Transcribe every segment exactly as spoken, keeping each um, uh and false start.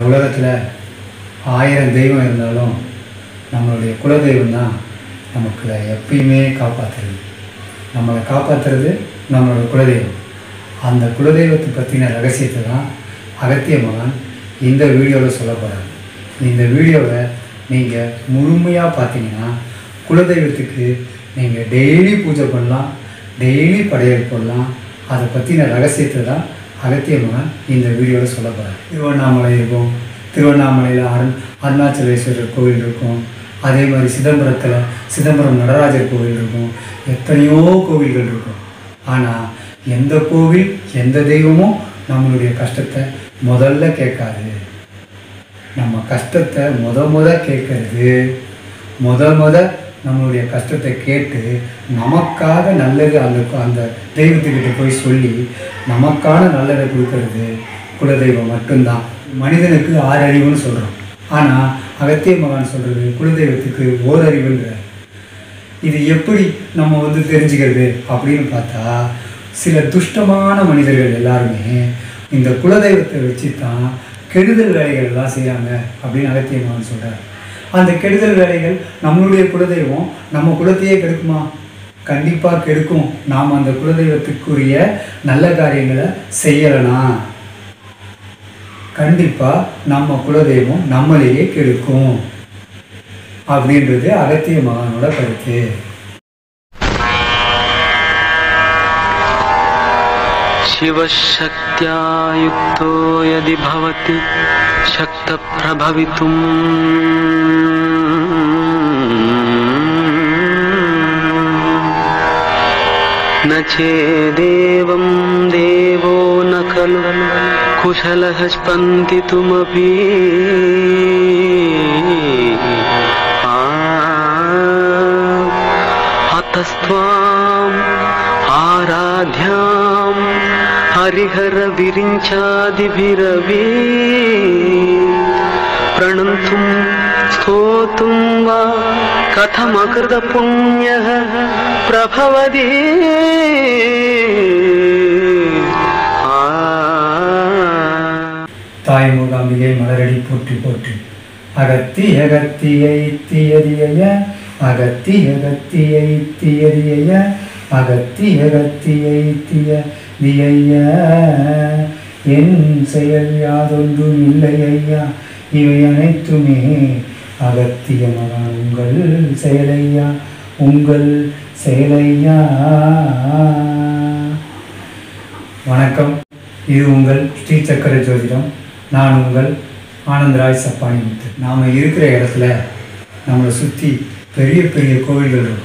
உலகத்தில் ஆயிரம் தெய்வம் இருந்தாலும் நம்மளுடைய குலதெய்வம் தான் நமக்கு எப்பயுமே காப்பாற்றுறது. நம்மளை காப்பாற்றுறது நம்மளோட குலதெய்வம். அந்த குலதெய்வத்தை பற்றின ரகசியத்தை தான் அகத்திய மகான் இந்த வீடியோவில் சொல்ல போகிறார். இந்த வீடியோவை நீங்கள் முழுமையாக பார்த்தீங்கன்னா குலதெய்வத்துக்கு நீங்கள் டெய்லி பூஜை பண்ணலாம், டெய்லி படையல் போடலாம். அதை பற்றின ரகசியத்தை தான் அகத்திய மகான் இந்த வீடியோவில் சொல்ல போகிறார். திருவண்ணாமலை இருக்கும், திருவண்ணாமலையில் அருண் அருணாச்சலேஸ்வரர் கோவில் இருக்கும், அதே மாதிரி சிதம்பரத்தில் சிதம்பரம் நடராஜர் கோவில் இருக்கும், எத்தனையோ கோவில்கள் இருக்கும். ஆனால் எந்த கோவில் எந்த தெய்வமும் நம்மளுடைய கஷ்டத்தை முதல்ல கேட்காது. நம்ம கஷ்டத்தை முத முத கேட்கறது, முத முத நம்மளுடைய கஷ்டத்தை கேட்டு நமக்காக நல்லது அந்த அந்த தெய்வத்துக்கிட்ட போய் சொல்லி நமக்கான நல்லதை கொடுக்கறது குலதெய்வம் மட்டும்தான். மனிதனுக்கு ஆறு அறிவுன்னு சொல்கிறோம், ஆனால் அகத்திய மகான் சொல்கிறது குலதெய்வத்துக்கு ஓர் அறிவுன்றார். இது எப்படி நம்ம வந்து தெரிஞ்சுக்கிறது அப்படின்னு பார்த்தா, சில துஷ்டமான மனிதர்கள் எல்லாருமே இந்த குலதெய்வத்தை வச்சு தான் கெடுதல் வேலைகள் எல்லாம் செய்கிறாங்க அப்படின்னு அகத்திய மகான் சொல்கிறார். அந்த கெடுதல் வேலைகள் நம்மளுடைய குலதெய்வம் நம்ம குலத்தையே கெடுக்குமா? கண்டிப்பாக கெடுக்கும். நாம் அந்த குலதெய்வத்துக்குரிய நல்ல காரியங்களை செய்யலைனா கண்டிப்பாக நம்ம குலதெய்வம் நம்மளையே கெடுக்கும் அப்படின்றது அகத்திய மகானோட கருத்து. शिवशक्त्या युक्तो यदि भवति शक्तप्रभवितुम् न चेदेवं देवो न खलु कुशलः स्पन्दितुमपि अतस्त्वाम् आराध्यां हरिहर विरिञ्चादिभिरवि प्रणन्तुं स्तोतुं वा कथमकृत पुण्यः प्रभवति. தாய் மூகாம்பிகை மலரடி போற்றி போற்றி. அகத்தி அகத்தியை தியதிய அகத்தி அகத்தியை தியதிய அகத்தி அகத்தியை திய திய என் செயல் யாதொன்றும் இல்லை ஐயா, இவை அனைத்துமே அகத்திய மகான் உங்கள் செயலையா, உங்கள் செயலையா. வணக்கம், இது உங்கள் ஸ்ரீ சக்கர ஜோதிடம். நான் உங்கள் ஆனந்தராய் சப்பானி முத்து. நாம் இருக்கிற இடத்துல நம்மளை சுற்றி பெரிய பெரிய கோவில்கள் இருக்கும்.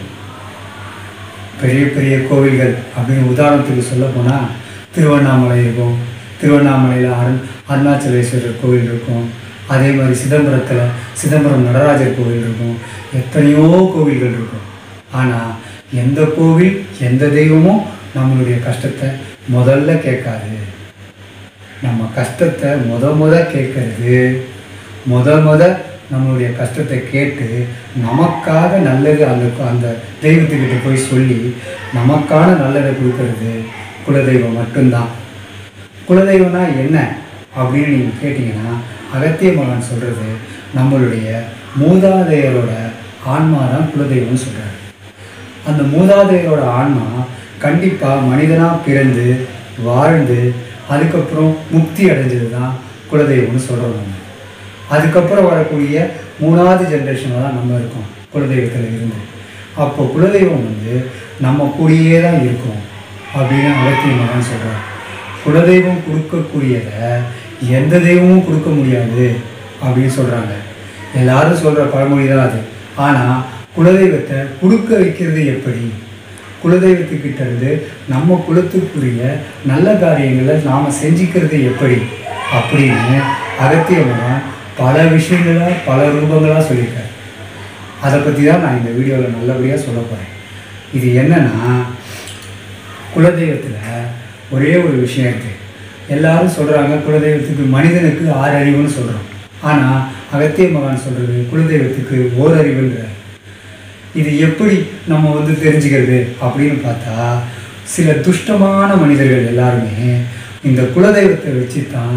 பெரிய பெரிய கோவில்கள் அப்படின்னு உதாரணத்துக்கு சொல்ல போனால் திருவண்ணாமலை இருக்கும், திருவண்ணாமலையில் அருண் அருணாச்சலேஸ்வரர் கோவில் இருக்கும், அதே மாதிரி சிதம்பரத்தில் சிதம்பரம் நடராஜர் கோவில் இருக்கும், எத்தனையோ கோவில்கள் இருக்கும். ஆனால் எந்த கோவில் எந்த தெய்வமும் நம்மளுடைய கஷ்டத்தை முதல்ல கேட்காது. நம்ம கஷ்டத்தை முத முத கேட்கறது, முத முத நம்மளுடைய கஷ்டத்தை கேட்டு நமக்காக நல்லது அந்த அந்த தெய்வத்துக்கிட்ட போய் சொல்லி நமக்கான நல்லதை கொடுக்கறது குலதெய்வம் மட்டும்தான். குலதெய்வம்னா என்ன அப்படின்னு நீங்கள் கேட்டிங்கன்னா, அகத்திய மகான் சொல்கிறது நம்மளுடைய மூதாதையரோட ஆன்மா தான் குலதெய்வம்னு சொல்கிறார். அந்த மூதாதையரோட ஆன்மா கண்டிப்பாக மனிதனாக பிறந்து வாழ்ந்து அதுக்கப்புறம் முக்தி அடைஞ்சது தான் குலதெய்வம்னு சொல்கிறோம். நம்ம அதுக்கப்புறம் வரக்கூடிய மூணாவது ஜென்ரேஷனில் தான் நம்ம இருக்கோம் குலதெய்வத்தில் இருந்து. அப்போ குலதெய்வம் வந்து நம்ம கூடயே தான் இருக்கும் அப்படின்னு அகத்திய மகான் சொல்கிறார். குலதெய்வம் கொடுக்கக்கூடியதை எந்த தெய்வமும் கொடுக்க முடியாது அப்படின்னு சொல்கிறாங்க. எல்லாரும் சொல்கிற பழமொழி தான் அது. ஆனால் குலதெய்வத்தை கொடுக்க வைக்கிறது எப்படி? குலதெய்வத்துக்கிட்ட இருந்து நம்ம குலத்துக்குரிய நல்ல காரியங்களை நாம் செஞ்சுக்கிறது எப்படி அப்படின்னு அகத்திய மகான் பல விஷயங்களை பல ரூபங்களாக சொல்லியிருக்காரு. அதை பற்றி தான் நான் இந்த வீடியோவில் நல்லபடியாக சொல்ல போகிறேன். இது என்னென்னா, குலதெய்வத்தில் ஒரே ஒரு விஷயம் இருக்குது. எல்லாரும் சொல்கிறாங்க குலதெய்வத்துக்கு மனிதனுக்கு ஆறு அறிவுன்னு சொல்கிறோம், ஆனால் அகத்திய மகான் சொல்கிறது குலதெய்வத்துக்கு ஓர் அறிவுன்றார். இது எப்படி நம்ம வந்து தெரிஞ்சுக்கிறது அப்படின்னு பார்த்தா, சில துஷ்டமான மனிதர்கள் எல்லாருமே இந்த குலதெய்வத்தை வச்சு தான்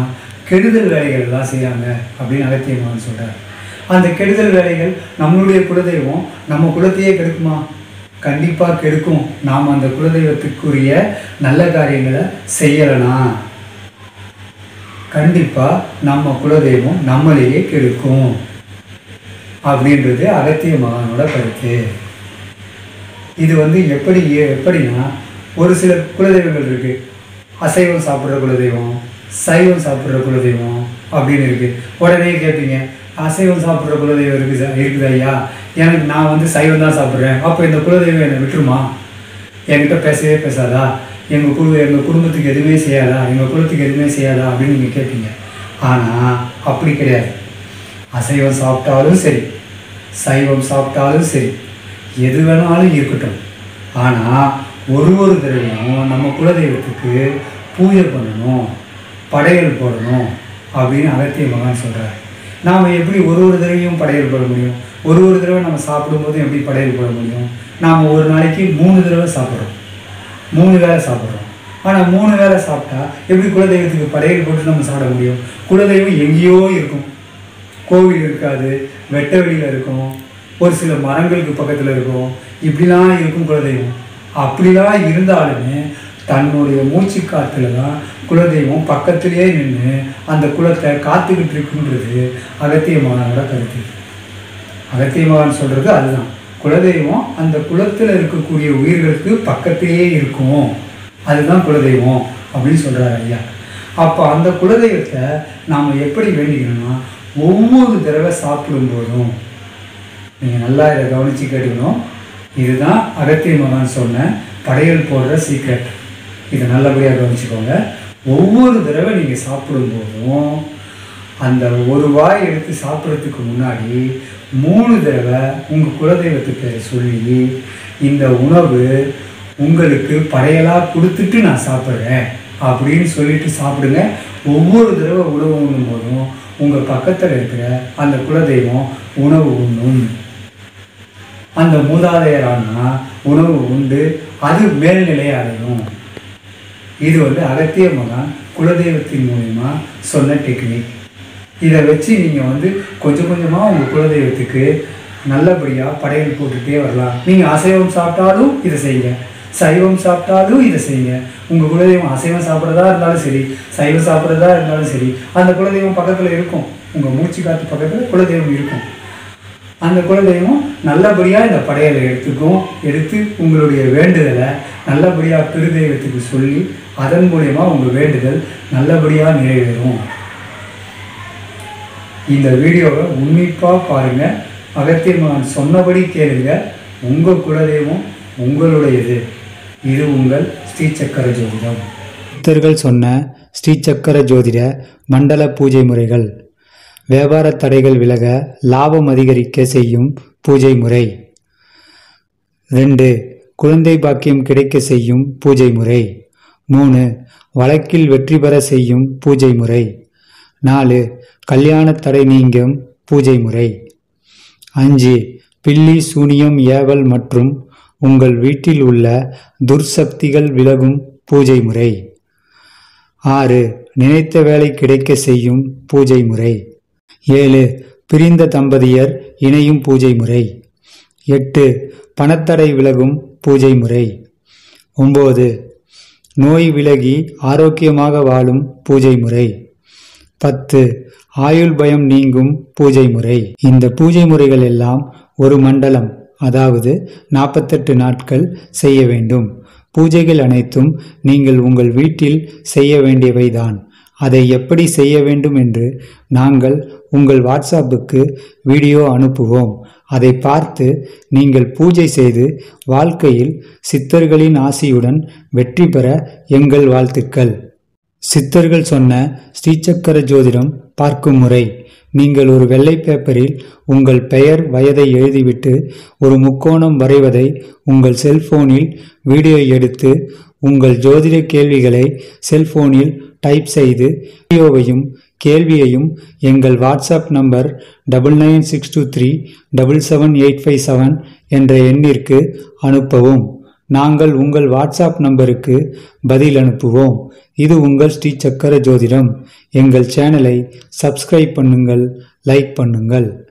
கெடுதல் வேலைகள் எல்லாம் செய்கிறாங்க அப்படின்னு அகத்திய மகான் சொல்கிறார். அந்த கெடுதல் வேலைகள் நம்மளுடைய குலதெய்வம் நம்ம குலத்தையே கெடுக்குமா? கண்டிப்பாக கெடுக்கும். நாம் அந்த குலதெய்வத்துக்குரிய நல்ல காரியங்களை செய்யலைனா கண்டிப்பாக நம்ம குலதெய்வம் நம்மளையே கெடுக்கும் அப்படின்றது அகத்திய மகானோட கருத்து. இது வந்து எப்படி எப்படின்னா ஒரு சில குலதெய்வங்கள் இருக்குது. அசைவம் சாப்பிட்ற குலதெய்வம், சைவம் சாப்பிட்ற குலதெய்வம் அப்படின்னு இருக்குது. உடனே கேட்பீங்க, அசைவம் சாப்பிட்ற குலதெய்வம் இருக்குது இருக்குது ஐயா, எனக்கு நான் வந்து சைவம் தான் சாப்பிட்றேன், அப்போ இந்த குலதெய்வம் என்னை விட்டுருமா? என்கிட்ட பேசவே பேசாதா? எங்கள் குழு எங்கள் குடும்பத்துக்கு எதுவுமே செய்யாதா? எங்கள் குலத்துக்கு எதுவுமே செய்யாதா அப்படின்னு நீங்கள் கேட்பீங்க. ஆனால் அப்படி கிடையாது. அசைவம் சாப்பிட்டாலும் சரி, சைவம் சாப்பிட்டாலும் சரி, எது வேணாலும் இருக்கட்டும். ஆனால் ஒரு ஒரு தடவையும் நம்ம குலதெய்வத்துக்கு பூஜை பண்ணணும், படையல் போடணும் அப்படின்னு அகத்திய மகான் சொல்கிறார். நாம் எப்படி ஒரு ஒரு தடவையும் படையல் போட முடியும்? ஒரு ஒரு தடவை நம்ம சாப்பிடும்போது எப்படி படையல் போட முடியும்? நாம் ஒரு நாளைக்கு மூணு தடவை சாப்பிட்றோம், மூணு வேளை சாப்பிட்றோம். ஆனால் மூணு வேளை சாப்பிட்டா எப்படி குலதெய்வத்துக்கு படையல் போட்டு நம்ம சாப்பிட முடியும்? குலதெய்வம் எங்கேயோ இருக்கும், கோவில் இருக்காது, வெட்ட வெளியில் இருக்கும், ஒரு சில மரங்களுக்கு பக்கத்தில் இருக்கும், இப்படிலாம் இருக்கும் குலதெய்வம். அப்படிலாம் இருந்தாலுமே தன்னுடைய மூச்சு காற்றுல தான் குலதெய்வம் பக்கத்திலே நின்று அந்த குலத்தை காத்துக்கிட்டு இருக்குன்றது அகத்திய மகானோட கருத்து. அகத்திய மகான் சொல்கிறது அதுதான். குலதெய்வம் அந்த குலத்தில் இருக்கக்கூடிய உயிர்களுக்கு பக்கத்திலேயே இருக்கும், அதுதான் குலதெய்வம் அப்படின்னு சொல்கிறார் ஐயா. அப்போ அந்த குலதெய்வத்தை நாம் எப்படி வேண்டிக்கணும்னா, ஒவ்வொரு தடவை சாப்பிடும்போதும் நீங்கள் நல்லா இதை கவனித்து கேட்டுக்கணும். இதுதான் அகத்திய மகான் சொன்ன படையல் போடுற சீக்ரெட். இதை நல்லபடியாக கவனிச்சுக்கோங்க. ஒவ்வொரு தடவை நீங்கள் சாப்பிடும்போதும் அந்த ஒரு வாய் எடுத்து சாப்பிட்றதுக்கு முன்னாடி மூணு தடவை உங்கள் குலதெய்வத்துக்கு சொல்லி, இந்த உணவு உங்களுக்கு படையலாக கொடுத்துட்டு நான் சாப்பிட்றேன் அப்படின்னு சொல்லிட்டு சாப்பிடுங்க. ஒவ்வொரு தடவை உணவு உண்ணும் போதும் உங்கள் பக்கத்தில் இருக்கிற அந்த குலதெய்வம் உணவு உண்ணும். அந்த மூதாதையரானா உணவு உண்டு, அது மேல்நிலை அடையும். இது வந்து அகத்திய மகான் குலதெய்வத்தின் மூலிமா சொன்ன டெக்னிக். இதை வச்சு நீங்கள் வந்து கொஞ்சம் கொஞ்சமாக உங்கள் குலதெய்வத்துக்கு நல்லபடியாக படையல் போட்டுகிட்டே வரலாம். நீங்கள் அசைவம் சாப்பிட்டாலும் இதை செய்யுங்க, சைவம் சாப்பிட்டாலும் இதை செய்யுங்க. உங்கள் குலதெய்வம் அசைவம் சாப்பிட்றதா இருந்தாலும் சரி, சைவம் சாப்பிட்றதா இருந்தாலும் சரி, அந்த குலதெய்வம் பக்கத்தில் இருக்கும். உங்கள் மூச்சு காற்று பக்கத்தில் குலதெய்வம் இருக்கும். அந்த குலதெய்வம் நல்லபடியாக இந்த படையலை எடுத்துக்கும். எடுத்து உங்களுடைய வேண்டுதலை நல்லபடியாக பெருதெய்வத்துக்கு சொல்லி அதன் மூலயமா உங்கள் வேண்டுதல் நல்லபடியாக நிறைவேறும். இந்த வீடியோவை உன்னிப்பாக பாருங்கள். அகத்திய மகான் சொன்னபடி கேளுங்க. உங்கள் குலதெய்வம் உங்களுடையது. இது உங்கள் ஸ்ரீசக்கர ஜோதிடம். சித்தர்கள் சொன்ன ஸ்ரீசக்கர ஜோதிட மண்டல பூஜை முறைகள். வியாபார தடைகள் விலக லாபம் அதிகரிக்க செய்யும் பூஜை முறை. ரெண்டு, குழந்தை பாக்கியம் கிடைக்க செய்யும் பூஜை முறை. மூணு, வழக்கில் வெற்றி பெற செய்யும் பூஜை முறை. நாலு, கல்யாண தடை நீங்கும் பூஜை முறை. அஞ்சு, பில்லி சூனியம் ஏவல் மற்றும் உங்கள் வீட்டில் உள்ள துர்சக்திகள் விலகும் பூஜை முறை. ஆறு, நினைத்த வேலை கிடைக்க செய்யும் பூஜை முறை. ஏழு, பிரிந்த தம்பதியர் இணையும் பூஜை முறை. எட்டு, பணத்தடை விலகும் பூஜை முறை. ஒம்பது, நோய் விலகி ஆரோக்கியமாக வாழும் பூஜை முறை. பத்து, ஆயுள் பயம் நீங்கும் பூஜை முறை. இந்த பூஜை முறைகள் எல்லாம் ஒரு மண்டலம், அதாவது நாற்பத்தெட்டு நாட்கள் செய்ய வேண்டும். பூஜைகள் அனைத்தும் நீங்கள் உங்கள் வீட்டில் செய்ய வேண்டியவைதான். அதை எப்படி செய்ய வேண்டும் என்று நாங்கள் உங்கள் வாட்ஸ்அப்புக்கு வீடியோ அனுப்புவோம். அதை பார்த்து நீங்கள் பூஜை செய்து வாழ்க்கையில் சித்தர்களின் ஆசியுடன் வெற்றி பெற எங்கள் வாழ்த்துக்கள். சித்தர்கள் சொன்ன ஸ்ரீசக்கர ஜோதிடம் பார்க்கும் முறை. நீங்கள் ஒரு வெள்ளை பேப்பரில் உங்கள் பெயர் வயதை எழுதிவிட்டு ஒரு முக்கோணம் வரைவதை உங்கள் செல்போனில் வீடியோ எடுத்து உங்கள் ஜோதிட கேள்விகளை செல்போனில் டைப் செய்து வீடியோவையும் கேள்வியையும் எங்கள் WhatsApp number double nine six two three double seven eight five seven என்ற எண்ணிற்கு அனுப்பவும். நாங்கள் உங்கள் வாட்ஸ்அப் நம்பருக்கு பதில் அனுப்புவோம். இது உங்கள் ஸ்ரீ சக்கர ஜோதிடம். எங்கள் சேனலை சப்ஸ்கிரைப் பண்ணுங்கள், லைக் பண்ணுங்கள்.